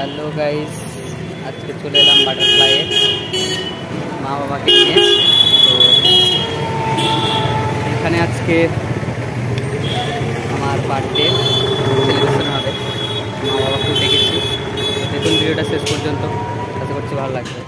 Hello guys, আজকে চলে এলাম বাটারফ্লাইয়ে মা বাবাকে নিয়ে। তো এখানে আজকে আমার বার্থডে সেলিব্রেশন হবে, মা বাবাকেও ডেকেছি। দেখুন ভিডিওটা শেষ পর্যন্ত, আশা করছি ভালো লাগবে।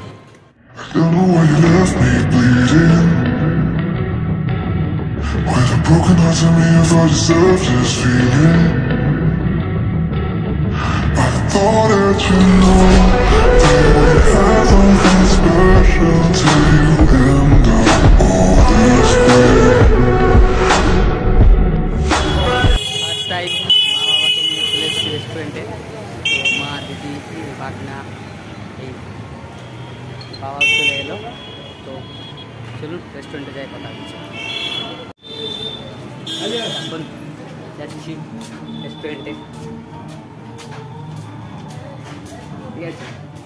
Thought that you know that we had something special till you end up all this way. First time মা বাবাকে নিয়ে চলে এসেছি রেস্টুরেন্টে। তো মা, দিদি, ভাগনা, এই বাবা চলে এলো। তো চলুন রেস্টুরেন্টে যাই, কথা হচ্ছে। এখন যাচ্ছি রেস্টুরেন্টে, ঠিক আছে?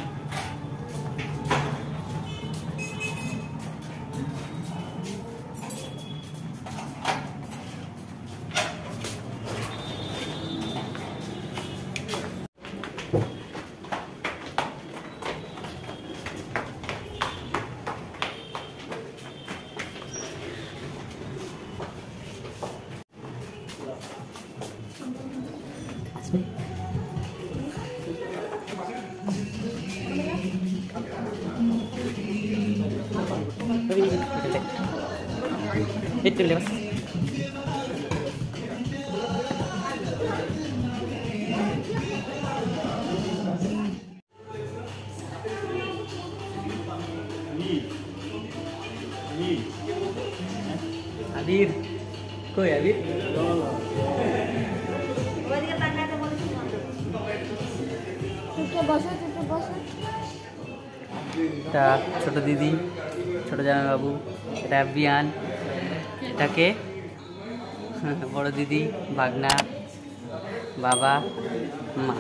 Itu lewat. Adir, kok ya Adir? এটা ছোট দিদি, ছোট জামাইবাবু, এটা বিয়ান, এটাকে বড় দিদি, ভাগনা, বাবা, মা।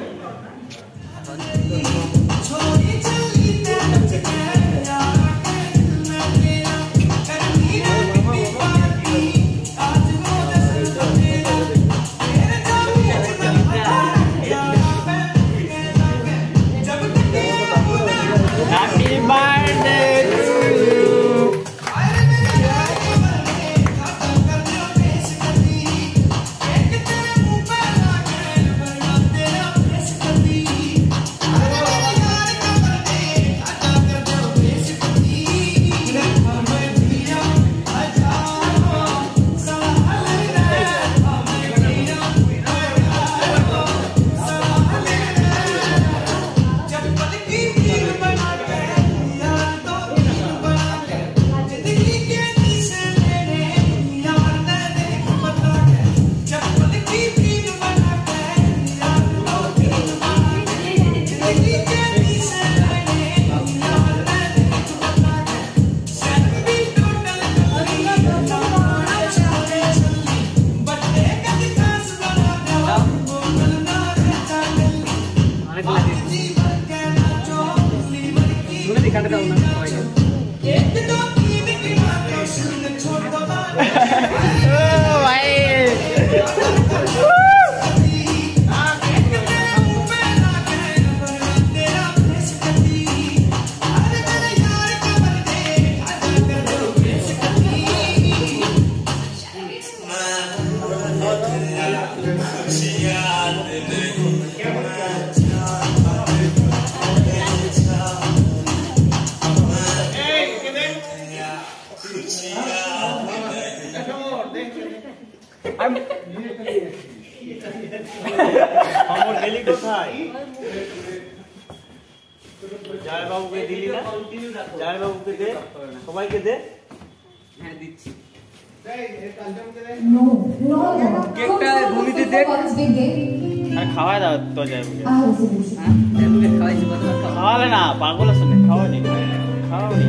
আমার গেলি কোথায়? জয় বাবুকে দিলি না? জয় বাবুকে দে, সবাইকে দে। হ্যাঁ দিচ্ছি। কেকটা ভূমিতে দে আর খাওয়া দাও তো জয় বাবুকে। খাওয়ালে না, পাগল আছে না, খাওয়ানি খাওয়ানি।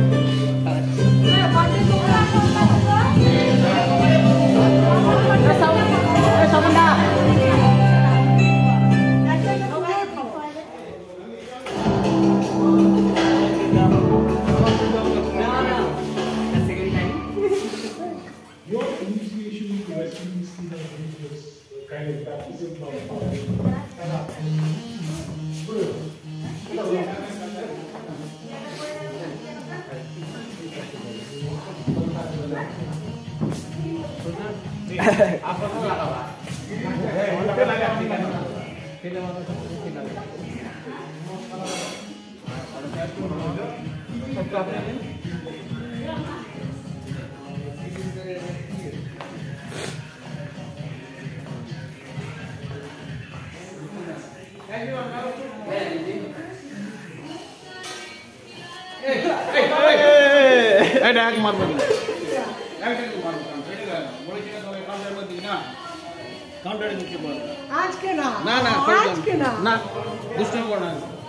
आज के ना ना ना आज के ना ना दुष्टन करना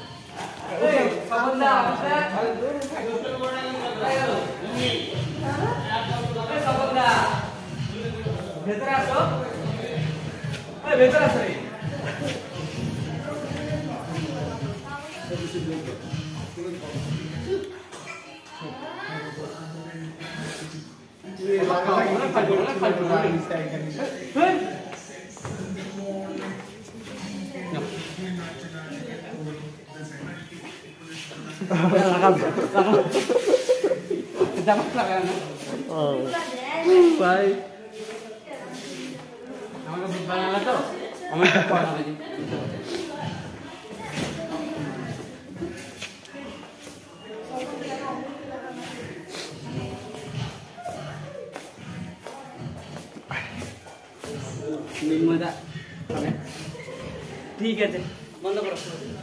ঠিক আছে বন্ধ করো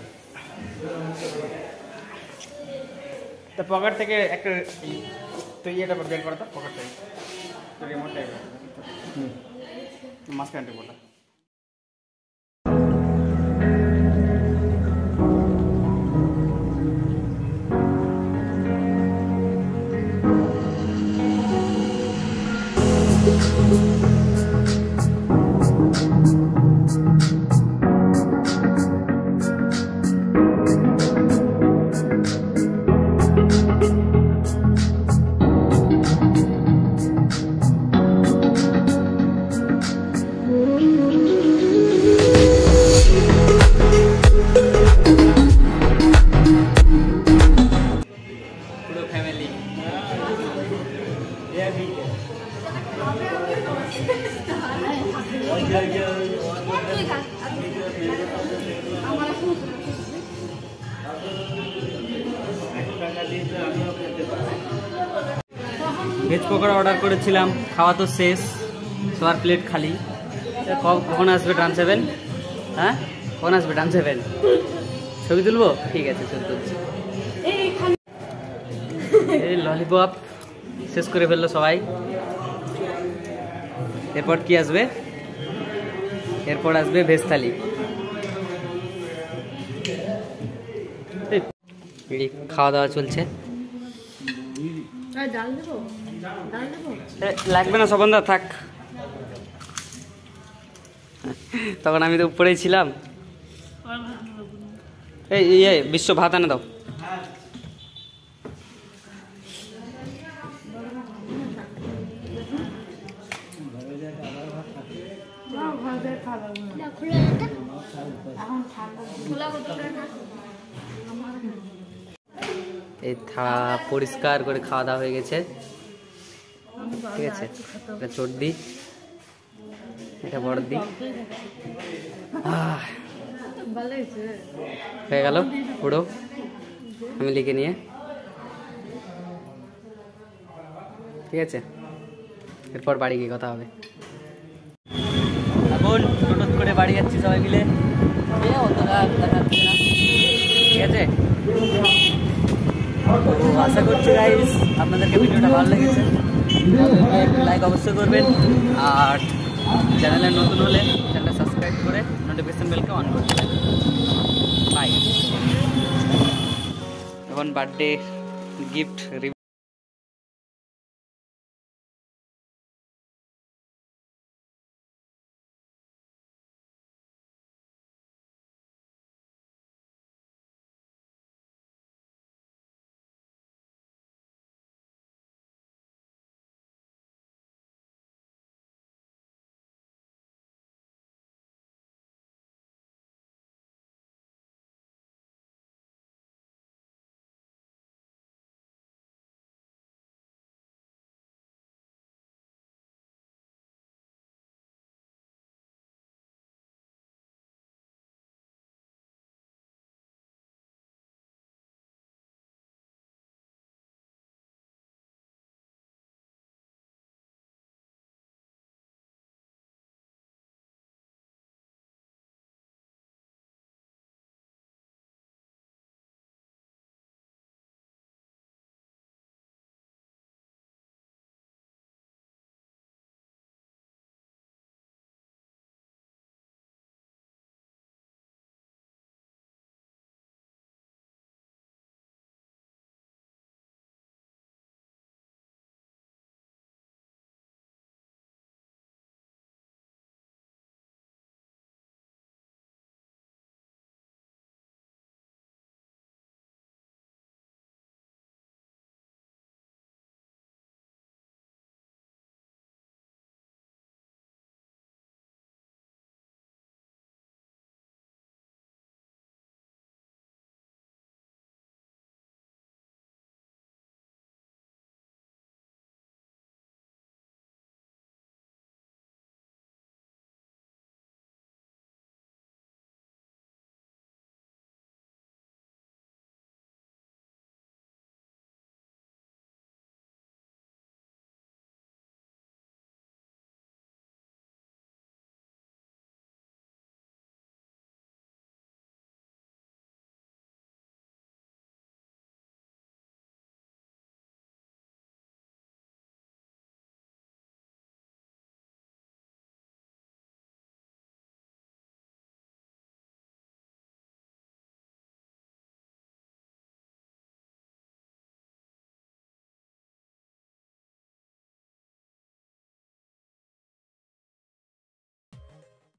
তো পকেট থেকে একটা তো এটা বের করো তো পকেট থেকে তো রিমোটটা মাঝখানে টেপোটা পুরো ফ্যামিলি ভেজ পকোড়া অর্ডার করেছিলাম, খাওয়া তো শেষ, সবার প্লেট খালি। কখন আসবে ট্রাম 7? হ্যাঁ কখন আসবে ট্রাম 7? ছবি তুলবো? ঠিক আছে ছবি তুলছি। এই ললিপপ শেষ করে ফেললো সবাই। এরপর কি আসবে? এরপর আসবে ভেজ থালি। খাওয়া দাওয়া চলছে। লাগবে না সবন্ধা, থাক। তখন আমি তো উপরেই ছিলাম। এই বিশ্ব ভাত আনে দাও। এই থালা পরিষ্কার করে খাওয়া দাওয়া হয়ে গেছে। ঠিক আছে, এটা চর্দি, এটা বড়দি। হয়ে গেল পুরো ফ্যামিলিকে নিয়ে। ঠিক আছে, এরপর বাড়ি গিয়ে কথা হবে। এখন হঠাৎ করে বাড়ি যাচ্ছি সবাই মিলে। ঠিক আছে, তো আশা করছি গাইস আপনাদেরকে ভিডিওটা ভালো লেগেছে। লাইক অবশ্যই করবেন, আর চ্যানেলে নতুন হলে চ্যানেলটা সাবস্ক্রাইব করে নোটিফিকেশন বেলকে অন করে দেবেন। বাই। এখন বার্থডে গিফট